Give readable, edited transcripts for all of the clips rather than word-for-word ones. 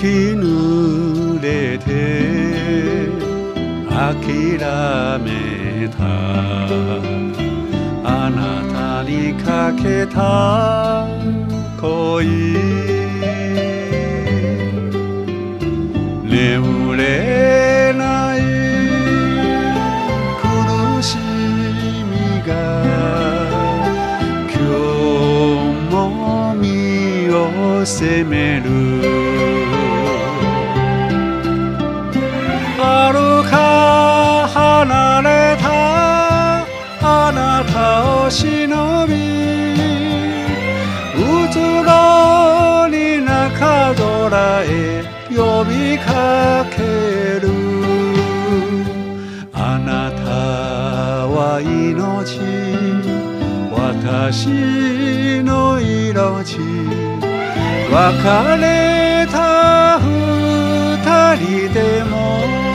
濡れて諦めたあなたにかけた恋眠れない苦しみが今日も身を責める遥か離れたあなたを忍びうつろに中空へ呼びかけるあなたは命私の命別れた二人でも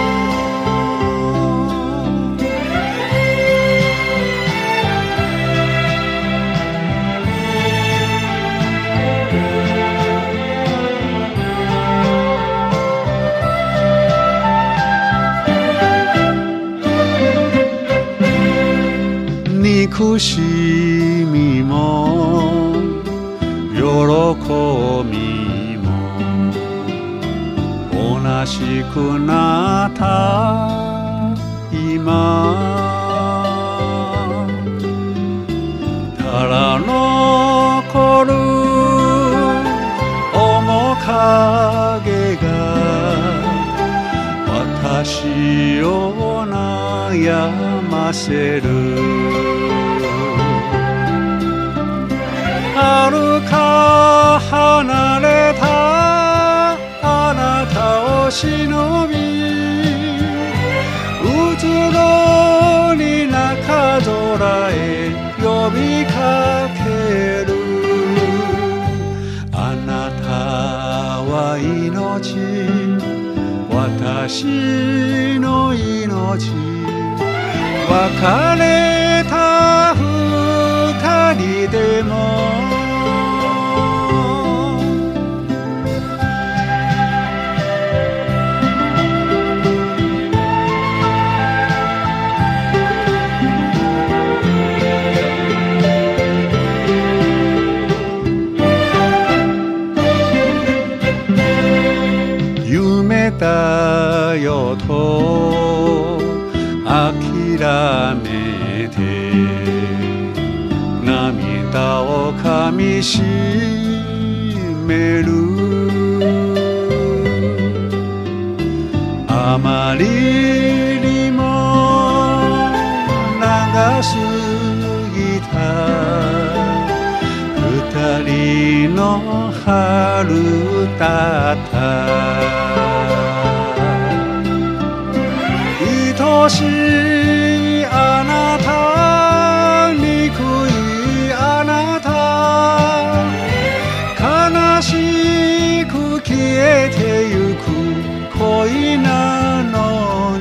憎しみも喜びも虚しくなった今ただ残る面影が私を悩ませる遥か離れたあなたを忍びうつろに中空へ呼びかけるあなたは命私の命別れた二人でも夢だよと諦めて涙をかみしめるあまりにも長すぎた二人の春だった愛しいあなた憎いあなた悲しく消えてゆく恋なの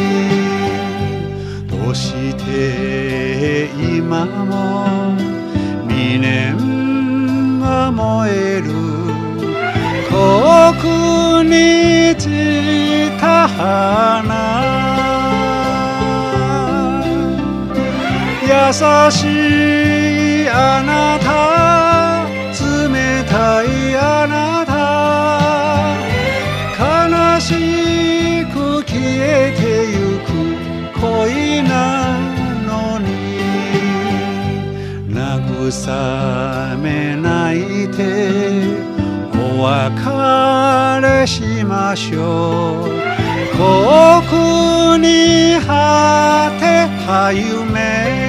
にどうして今も未練が燃える遠くに散った花優しいあなた冷たいあなた悲しく消えてゆく恋なのに慰めないでお別れしましょう遠くに果てた夢